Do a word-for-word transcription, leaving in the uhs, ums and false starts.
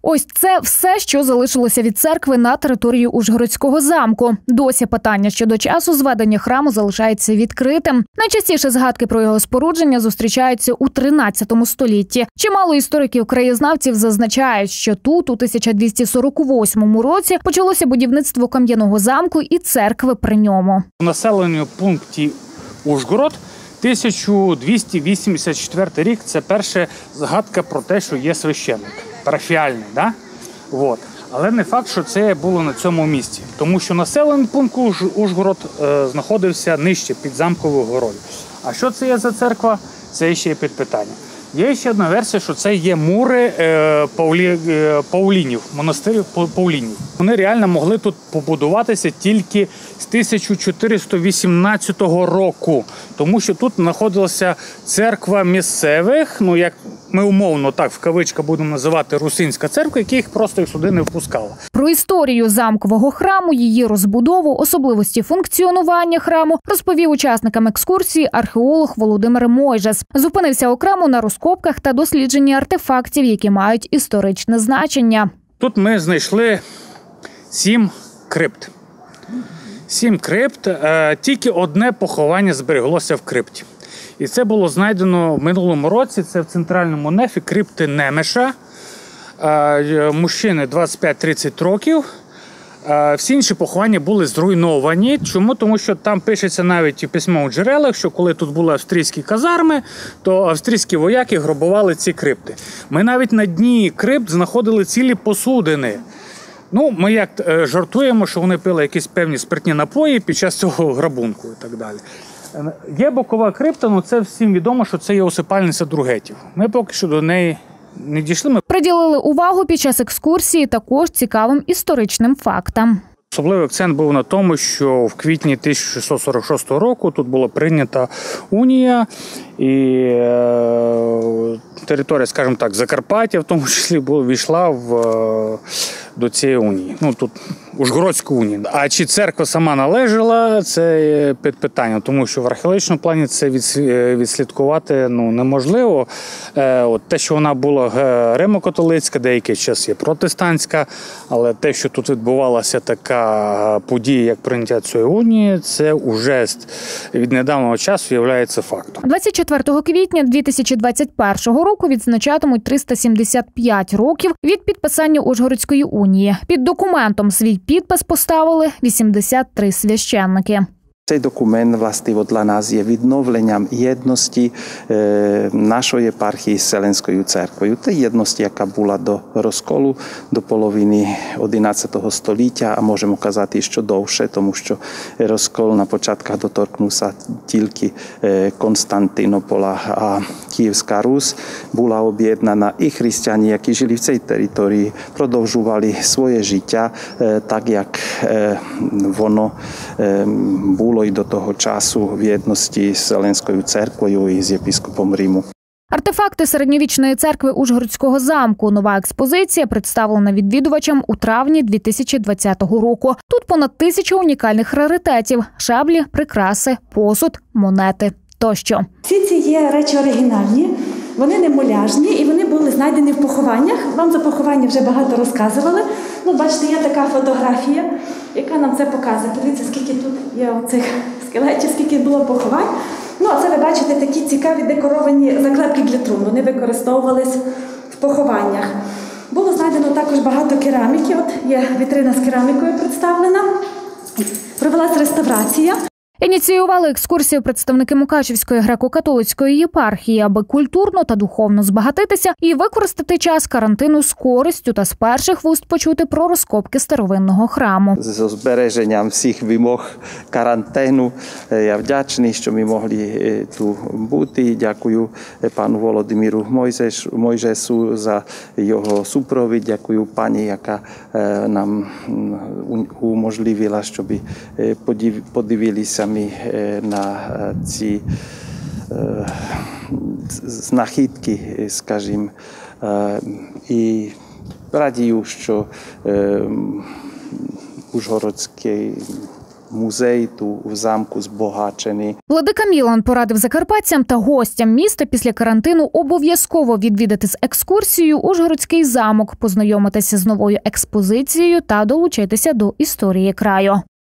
Ось це все, що залишилося від церкви на території Ужгородського замку. Досі питання щодо часу зведення храму залишається відкритим. Найчастіше згадки про його спорудження зустрічаються у тринадцятому столітті. Чимало істориків-краєзнавців зазначають, що тут у тисяча двісті сорок восьмому році почалося будівництво кам'яного замку і церкви при ньому. У населеному пункті Ужгород тисяча двісті вісімдесят четвертий рік – це перша згадка про те, що є священник. Парафіальний, да? Вот. Але не факт, що це було на цьому місці. Тому що населений пункт Ужгород е, знаходився нижче, під замковою горою. А що це є за церква? Це ще є під питання. Є ще одна версія, що це є мури е, Паулі, е, Паулінів, монастирів Паулінів. Вони реально могли тут побудуватися тільки з тисяча чотириста вісімнадцятого року, тому що тут знаходилася церква місцевих, ну як ми умовно так в кавичках будемо називати русинська церква, яких просто їх сюди не впускала. Про історію замкового храму, її розбудову, особливості функціонування храму розповів учасникам екскурсії археолог Володимир Мойжес. Зупинився окремо на розкопках та дослідженні артефактів, які мають історичне значення. Тут ми знайшли сім крипт. Сім крипт. Тільки одне поховання збереглося в крипті. І це було знайдено в минулому році, це в центральному нефі крипти Немеша. Мужчини двадцять п'ять тридцять років. Всі інші поховання були зруйновані. Чому? Тому що там пишеться навіть у письмових джерелах, що коли тут були австрійські казарми, то австрійські вояки грабували ці крипти. Ми навіть на дні крипт знаходили цілі посудини. Ну, ми як жартуємо, що вони пили якісь певні спиртні напої під час цього грабунку і так далі. Є бокова крипта, ну це всім відомо, що це є усипальниця Другетів. Ми поки що до неї не дійшли. Ми приділили увагу під час екскурсії також цікавим історичним фактам. Особливий акцент був на тому, що в квітні тисяча шістсот сорок шостого року тут була прийнята унія і е, територія, скажімо так, Закарпаття, в тому числі, війшла в, е, до цієї унії. Ну, тут Ужгородську унію. А чи церква сама належала, це під питанням, тому що в археологічному плані це відслідкувати ну, неможливо. Е, от те, що вона була римо-католицька, деякий час є протестантська, але те, що тут відбувалася така подія, як прийняття цієї унії, це вже від недавнього часу є фактом. двадцять четвертого квітня дві тисячі двадцять першого року відзначатимуть триста сімдесят п'ять років від підписання Ужгородської унії. Під документом свій підпис поставили вісімдесят три священники. Цей документ, властиво, для нас є відновленням єдності е, нашої єпархії з Вселенською церквою. Та єдності, яка була до розколу, до половини одинадцятого століття, а можемо казати, що довше, тому що розкол на початках доторкнувся тільки е, Константинопола, а Київська Русь була об'єднана, і християни, які жили в цій території, продовжували своє життя е, так, як е, воно е, було і до того часу в єдності з Вселенською церквою і з єпископом Риму. Артефакти середньовічної церкви Ужгородського замку. Нова експозиція представлена відвідувачам у травні дві тисячі двадцятого року. Тут понад тисяча унікальних раритетів – шаблі, прикраси, посуд, монети тощо. Всі ці є речі оригінальні, вони не муляжні і вони були знайдені в похованнях. Вам за поховання вже багато розказували. Ну, бачите, є така фотографія, яка нам це показує. Подивіться, скільки тут є оцих скелетів, скільки було поховань. Ну, а це ви бачите такі цікаві декоровані заклепки для трун. Вони використовувались в похованнях. Було знайдено також багато кераміки. От є вітрина з керамікою представлена. Провелась реставрація. Ініціювали екскурсію представники Мукачівської греко-католицької єпархії, аби культурно та духовно збагатитися і використати час карантину з користю та з перших вуст почути про розкопки старовинного храму. З збереженням всіх вимог карантину я вдячний, що ми могли тут бути. Дякую пану Володимиру Мойжесу за його супровід. Дякую пані, яка нам уможливила, щоб подивилися ми на ці знахідки, скажімо, і радію, що Ужгородський музей tu в замку збагачений. Владика Мілан порадив закарпатцям та гостям міста після карантину обов'язково відвідати з екскурсією Ужгородський замок, познайомитися з новою експозицією та долучитися до історії краю.